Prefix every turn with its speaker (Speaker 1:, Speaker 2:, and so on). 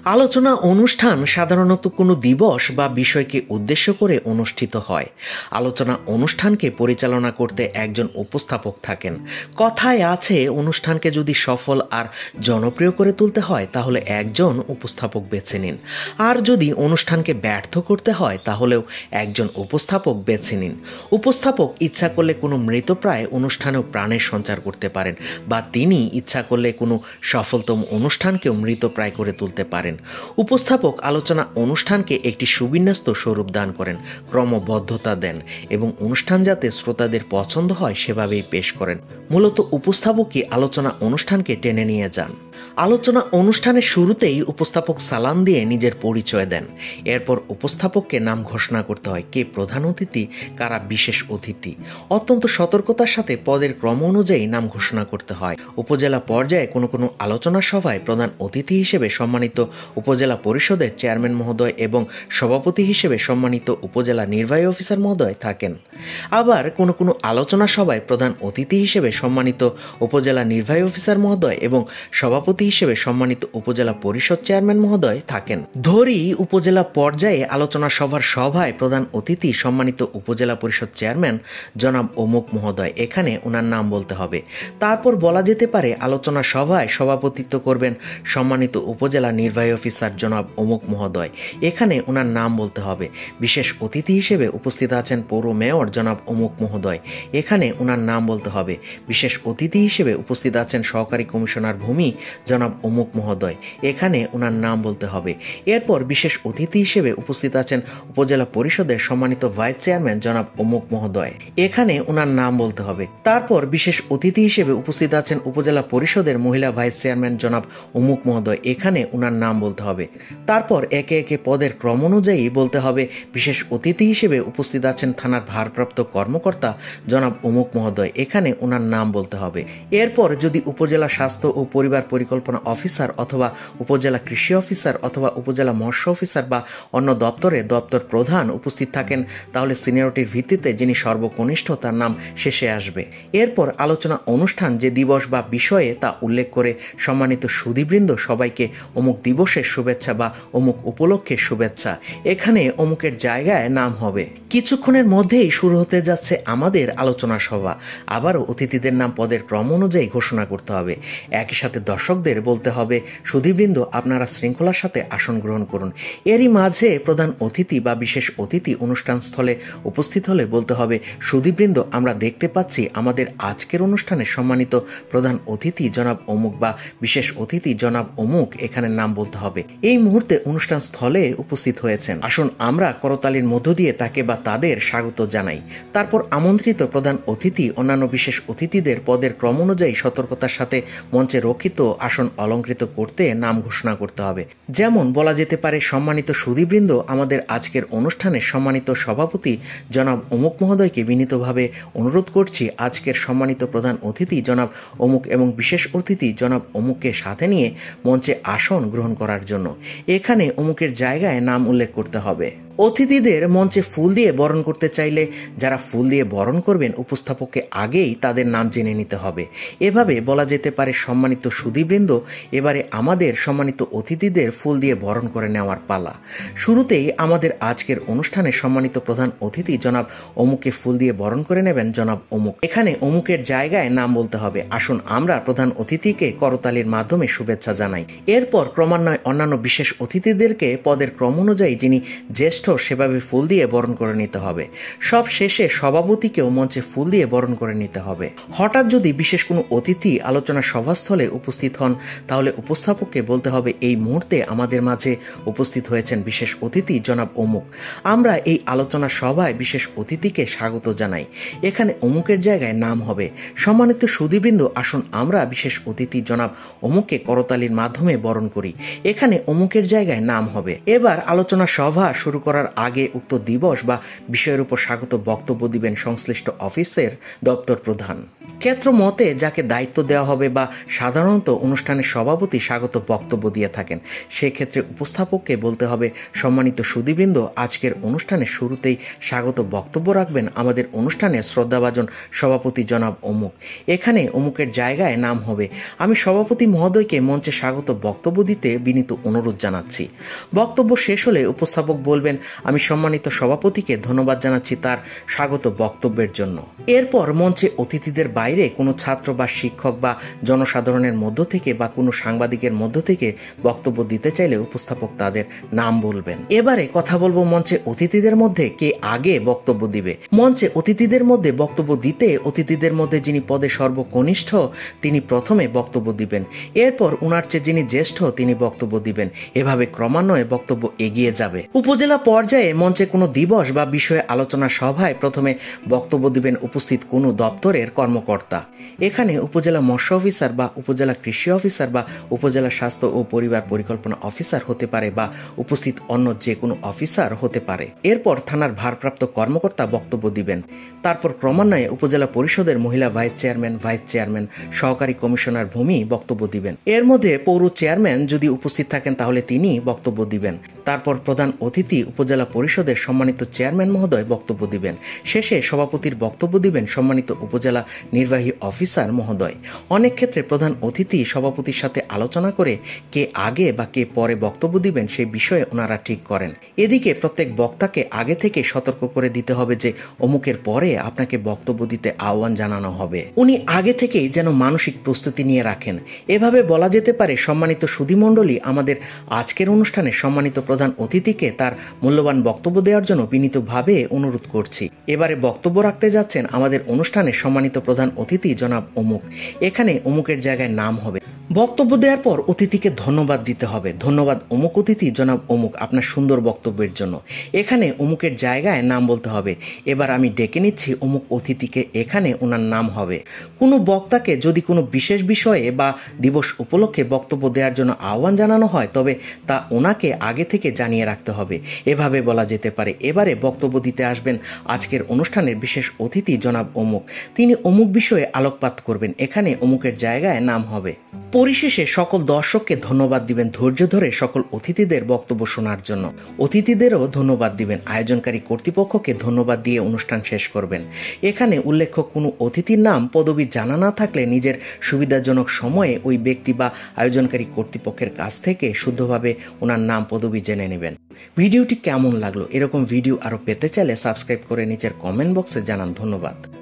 Speaker 1: আলোচনা অনুষ্ঠান সাধারণত কোনো দিবস বা বিষয়কে উদ্দেশ্য করে অনুষ্ঠিত হয়। আলোচনা অনুষ্ঠানকে পরিচালনা করতে একজন উপস্থাপক থাকেন। কথায় আছে, অনুষ্ঠানকে যদি সফল আর জনপ্রিয় করে তুলতে হয় তাহলে একজন উপস্থাপক বেছে নিন, আর যদি অনুষ্ঠানকে ব্যর্থ করতে হয় তাহলেও একজন উপস্থাপক বেছে নিন। উপস্থাপক ইচ্ছা করলে কোনো মৃতপ্রায় অনুষ্ঠানেও প্রাণের সঞ্চার করতে পারেন, বা তিনি ইচ্ছা করলে কোনো সফলতম অনুষ্ঠানকেও মৃতপ্রায় করে তুলতে পারেন। উপস্থাপক আলোচনা অনুষ্ঠানকে একটি সুবিন্যস্ত স্বরূপ দান করেন, ক্রমবদ্ধতা দেন এবং অনুষ্ঠান যাতে শ্রোতাদের পছন্দ হয় সেভাবেই পেশ করেন। মূলত উপস্থাপকই আলোচনা অনুষ্ঠানকে টেনে নিয়ে যান। আলোচনা অনুষ্ঠানের শুরুতেই উপস্থাপক সালাম দিয়ে নিজের পরিচয় দেন। এরপর উপস্থাপককে নাম ঘোষণা করতে হয়, কে প্রধান অতিথি, কারা বিশেষ অতিথি। অত্যন্ত সতর্কতার সাথে পদের ক্রম অনুযায়ী নাম ঘোষণা করতে হয়। উপজেলা পর্যায়ে কোনো কোনো আলোচনা সভায় প্রধান অতিথি হিসেবে সম্মানিত উপজেলা পরিষদের চেয়ারম্যান মহোদয় এবং সভাপতি হিসেবে সম্মানিত উপজেলা নির্বাহী অফিসার মহোদয় থাকেন। আবার কোনো কোনো আলোচনা সভায় প্রধান অতিথি হিসেবে সম্মানিত উপজেলা নির্বাহী অফিসার মহোদয় এবং সভাপতি হিসেবে সম্মানিত উপজেলা পরিষদ চেয়ারম্যান মহোদয় থাকেন। ধরি উপজেলা পর্যায়ে আলোচনা সভার সভায় প্রধান অতিথি সম্মানিত উপজেলা পরিষদ চেয়ারম্যান জনাব অমুক মহোদয়, এখানে ওনার নাম বলতে হবে। তারপর বলা যেতে পারে আলোচনা সভায় সভাপতিত্ব করবেন সম্মানিত উপজেলা নির্বাহী অফিসার জনাব অমুক মহোদয়, এখানে ওনার নাম বলতে হবে। বিশেষ অতিথি হিসেবে উপস্থিত আছেন পৌর মেয়র জনাব অমুক মহোদয়, এখানে ওনার নাম বলতে হবে। বিশেষ অতিথি হিসেবে উপস্থিত আছেন সহকারী কমিশনার ভূমি জনাব অমুক মহোদয়, এখানে ওনার নাম বলতে হবে। এরপর বিশেষ অতিথি হিসেবে উপস্থিত আছেন উপজেলা পরিষদের সম্মানিত ভাইস চেয়ারম্যান জনাব অমুক মহোদয়, এখানে ওনার নাম বলতে হবে। তারপর বিশেষ অতিথি হিসেবে উপস্থিত আছেন উপজেলা পরিষদের মহিলা ভাইস চেয়ারম্যান জনাব অমুক মহোদয়, এখানে ওনার নাম বলতে হবে। তারপর একে একে পদের ক্রম অনুযায়ী বলতে হবে। বিশেষ অতিথি হিসেবে উপস্থিত আছেন থানার ভারপ্রাপ্ত কর্মকর্তা জনাব অমুক মহোদয়, এখানে ওনার নাম বলতে হবে। এরপর যদি উপজেলা স্বাস্থ্য ও পরিবার পরিকল্পনা অফিসার অথবা উপজেলা কৃষি অফিসার অথবা উপজেলা মৎস্য অফিসার বা অন্য দপ্তরে দপ্তর প্রধান উপস্থিত থাকেন তাহলে সিনিয়রিটির ভিত্তিতে যিনি সর্বকনিষ্ঠ তার নাম শেষে আসবে। এরপর আলোচনা অনুষ্ঠান যে দিবস বা বিষয়ে তা উল্লেখ করে সম্মানিত সুধীবৃন্দ সবাইকে অমুক দিবসের শুভেচ্ছা বা অমুক উপলক্ষে শুভেচ্ছা, এখানে অমুকের জায়গায় নাম হবে। কিছুক্ষণের মধ্যেই শুরু হতে যাচ্ছে আমাদের আলোচনা সভা। আবারও অতিথিদের নাম পদের ক্রম অনুযায়ী ঘোষণা করতে হবে। একই সাথে দর্শকদের বলতে হবে, সুধীবৃন্দ আপনারা শৃঙ্খলার সাথে আসন গ্রহণ করুন। এরই মাঝে প্রধান অতিথি বা বিশেষ অতিথি অনুষ্ঠান স্থলে উপস্থিত হলে বলতে হবে, সুধীবৃন্দ আমরা দেখতে পাচ্ছি আমাদের আজকের অনুষ্ঠানে সম্মানিত প্রধান অতিথি জনাব অমুক বা বিশেষ অতিথি জনাব অমুক, এখানে নাম বলতে হবে। এই মুহূর্তে অনুষ্ঠান স্থলে উপস্থিত হয়েছেন, আসুন আমরা করতালির মধ্য দিয়ে তাকে বা তাদের স্বাগত জানাই। তারপর আমন্ত্রিত প্রধান অতিথি অন্যান্য বিশেষ অতিথিদের পদের ক্রম অনুযায়ী সতর্কতার সাথে মঞ্চে রক্ষিত আসন অলঙ্কৃত করতে নাম ঘোষণা করতে হবে। যেমন বলা যেতে পারে, সম্মানিত সুধীবৃন্দ আমাদের আজকের অনুষ্ঠানের সম্মানিত সভাপতি জনাব অমুক মহোদয়কে বিনীতভাবে অনুরোধ করছি আজকের সম্মানিত প্রধান অতিথি জনাব অমুক এবং বিশেষ অতিথি জনাব অমুককে সাথে নিয়ে মঞ্চে আসন গ্রহণ করার জন্য, এখানে অমুকের জায়গায় নাম উল্লেখ করতে হবে। অতিথিদের মঞ্চে ফুল দিয়ে বরণ করতে চাইলে যারা ফুল দিয়ে বরণ করবেন উপস্থাপককে আগেই তাদের নাম জেনে নিতে হবে। এভাবে বলা যেতে পারে, সম্মানিত সুধীবৃন্দ এবারে আমাদের সম্মানিত অতিথিদের ফুল দিয়ে বরণ করে নেওয়ার পালা। শুরুতেই আমাদের আজকের অনুষ্ঠানে সম্মানিত প্রধান অতিথি জনাব অমুককে ফুল দিয়ে বরণ করে নেবেন জনাব অমুক, এখানে অমুকের জায়গায় নাম বলতে হবে। আসুন আমরা প্রধান অতিথিকে করতালির মাধ্যমে শুভেচ্ছা জানাই। এরপর ক্রমান্বয়ে অন্যান্য বিশেষ অতিথিদেরকে পদের ক্রম অনুযায়ী যিনি জ্যেষ্ঠ সেভাবে ফুল দিয়ে বরণ করে নিতে হবে। সব শেষে সভাপতিকেও মঞ্চে ফুল দিয়ে বরণ করে নিতে হবে। হঠাৎ যদি বিশেষ কোনো অতিথি আলোচনা সভাস্থলে উপস্থিত হন তাহলে উপস্থাপককে বলতে হবে, এই মুহূর্তে আমাদের মাঝে উপস্থিত হয়েছেন বিশেষ অতিথি জনাব অমুক, আমরা এই আলোচনা সভায় বিশেষ অতিথিকে স্বাগত জানাই, এখানে অমুকের জায়গায় নাম হবে। সম্মানিত সুধীবৃন্দ আসুন আমরা বিশেষ অতিথি জনাব অমুককে করতালির মাধ্যমে বরণ করি, এখানে অমুকের জায়গায় নাম হবে। এবার আলোচনা সভা শুরু করার আগে উক্ত দিবস বা বিষয়ের উপর স্বাগত বক্তব্য দিবেন সংশ্লিষ্ট অফিসের দপ্তর প্রধান। ক্ষেত্র মতে যাকে দায়িত্ব দেওয়া হবে বা সাধারণত অনুষ্ঠানের সভাপতি স্বাগত বক্তব্য দিয়ে থাকেন, সেক্ষেত্রে উপস্থাপককে বলতে হবে, সম্মানিত সুধীবৃন্দ, আজকের অনুষ্ঠানের শুরুতেই স্বাগত বক্তব্য রাখবেন আমাদের অনুষ্ঠানের শ্রদ্ধাভাজন সভাপতি জনাব অমুক। এখানে অমুকের জায়গায় নাম হবে। আমি সভাপতি মহোদয়কে মঞ্চে স্বাগত বক্তব্য দিতে বিনীত অনুরোধ জানাচ্ছি। বক্তব্য শেষ হলে উপস্থাপক বলবেন, আমি সম্মানিত সভাপতিকে ধন্যবাদ জানাচ্ছি তার স্বাগত বক্তব্যের জন্য। এরপর মঞ্চে অতিথিদের বাইরে কোনো ছাত্র বা শিক্ষক বা জনসাধারণের মধ্য থেকে বা কোনো সাংবাদিকের মধ্য থেকে বক্তব্য দিতে চাইলে উপস্থাপক তাদের নাম বলবেন। এবারে কথা বলবো মঞ্চে অতিথিদের মধ্যে কে আগে বক্তব্য দিবে। মঞ্চে অতিথিদের মধ্যে বক্তব্য দিতে অতিথিদের মধ্যে যিনি পদে সর্বকনিষ্ঠ তিনি প্রথমে বক্তব্য দিবেন। এরপর উনার চেয়ে যিনি জ্যেষ্ঠ তিনি বক্তব্য দিবেন। এভাবে ক্রমান্বয়ে বক্তব্য এগিয়ে যাবে। উপজেলা পর্যায়ে মঞ্চে কোনো দিবস বা বিষয়ে আলোচনা সভায় প্রথমে বক্তব্য দিবেন উপস্থিত কোনো দপ্তরের কর্মকর্তা। এখানে উপজেলা মৎস্য অফিসার বা উপজেলা কৃষি অফিসার বা উপজেলা স্বাস্থ্য ও পরিবার পরিকল্পনা অফিসার হতে পারে বা উপস্থিত অন্য যে কোনো অফিসার হতে পারে। এরপর থানার ভারপ্রাপ্ত কর্মকর্তা বক্তব্য দিবেন। তারপর ক্রমান্বয়ে উপজেলা পরিষদের মহিলা ভাইস চেয়ারম্যান, সহকারী কমিশনার ভূমি বক্তব্য দিবেন। এর মধ্যে পৌর চেয়ারম্যান যদি উপস্থিত থাকেন তাহলে তিনি বক্তব্য দিবেন। তারপর প্রধান অতিথি উপজেলা পরিষদের সম্মানিত চেয়ারম্যান মহোদয় বক্তব্য দিবেন। শেষে সভাপতির বক্তব্য দিবেন সম্মানিত উপজেলা নির্বাহী অফিসার মহোদয়। অনেক ক্ষেত্রে প্রধান অতিথি সভাপতির সাথে আলোচনা করে কে আগে বা কে পরে বক্তব্য দিবেন সেই বিষয়ে ওনারা ঠিক করেন। এদিকে প্রত্যেক বক্তাকে আগে থেকে সতর্ক করে দিতে হবে যে অমুকের পরে আপনাকে বক্তব্য দিতে আহ্বান জানানো হবে। উনি আগে থেকেই যেন মানসিক প্রস্তুতি নিয়ে রাখেন। এভাবে বলা যেতে পারে, সম্মানিত সুধীমণ্ডলী, আমাদের আজকের অনুষ্ঠানে সম্মানিত প্রধান অতিথিকে তার মূল্যবান বক্তব্য দেওয়ার জন্য বিনীতভাবে অনুরোধ করছি। এবারে বক্তব্য রাখতে যাচ্ছেন আমাদের অনুষ্ঠানের সম্মানিত প্রধান অতিথি জনাব অমুক। এখানে অমুকের জায়গায় নাম হবে। বক্তব্য দেওয়ার পর অতিথিকে ধন্যবাদ দিতে হবে। ধন্যবাদ অমুক অতিথি জনাব অমুক আপনার সুন্দর বক্তব্যের জন্য। এখানে অমুকের জায়গায় নাম বলতে হবে। এবার আমি ডেকে নিচ্ছি অমুক অতিথিকে, এখানে ওনার নাম হবে। কোনো বক্তাকে যদি কোনো বিশেষ বিষয়ে বা দিবস উপলক্ষে বক্তব্য দেওয়ার জন্য আহ্বান জানানো হয় তবে তা ওনাকে আগে থেকে জানিয়ে রাখতে হবে। এভাবে বলা যেতে পারে, এবারে বক্তব্য দিতে আসবেন আজকের অনুষ্ঠানের বিশেষ অতিথি জনাব অমুক। তিনি অমুক বিষয়ে আলোকপাত করবেন। এখানে অমুকের জায়গায় নাম হবে। পরিশেষে সকল দর্শককে ধন্যবাদ দিবেন ধৈর্য ধরে সকল অতিথিদের বক্তব্য শোনার জন্য। অতিথিদেরও ধন্যবাদ দিবেন। আয়োজনকারী কর্তৃপক্ষকে ধন্যবাদ দিয়ে অনুষ্ঠান শেষ করবেন। এখানে উল্লেখ্য কোনো অতিথির নাম পদবি জানা না থাকলে নিজের সুবিধাজনক সময়ে ওই ব্যক্তি বা আয়োজনকারী কর্তৃপক্ষের কাছ থেকে শুদ্ধভাবে ওনার নাম পদবি জেনে নেবেন। ভিডিওটি কেমন লাগলো? এরকম ভিডিও আরও পেতে চাইলে সাবস্ক্রাইব করে নিচের কমেন্ট বক্সে জানান। ধন্যবাদ।